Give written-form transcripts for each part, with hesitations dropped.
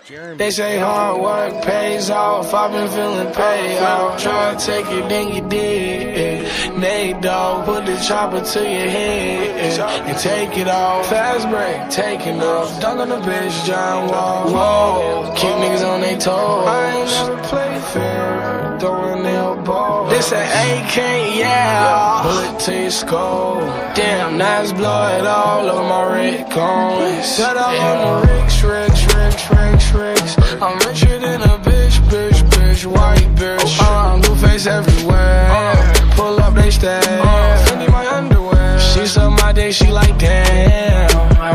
They say hard work pays off, I've been feeling paid off. Try to take it, then you did. Nate dog, put the chopper to your head and take it off. Fast break, taking off. Dunk on the bitch, John Wall. Whoa, keep niggas on their toes. I ain't never played fair, throwing the elbow. This an AK, yeah. Bullet to your skull. Damn, nice blood all over my red cones. Set up on the Ricks. I'm richer than a bitch, white bitch. Blue face everywhere. Pull up, they stare. Fendi my underwear. She suck my dick, she like damn.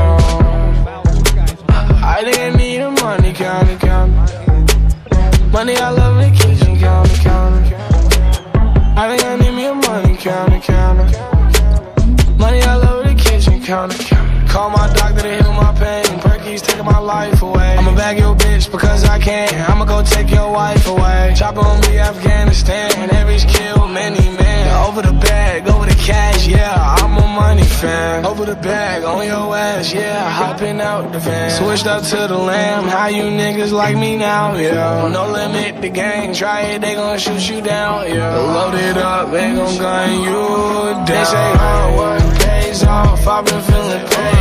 I didn't need a money counter. Money I love in the kitchen counter. I think I need me a money counter. Money I love in the kitchen counter. Call my doctor to heal my pain. Perky's taking my life away. I'ma bag your bitch because I can. I'ma go take your wife away. Chopper on me, Afghanistan. Every kill, many men. Over the bag, over the cash, yeah. I'm a money fan. Over the bag, on your ass, yeah. Hopping out the van. Switched up to the lamb. How you niggas like me now, yeah. No limit, the gang. Try it, they gon' shoot you down, yeah. Load it up, they gon' gun you down. They say hard work pays off. I've been feeling pain.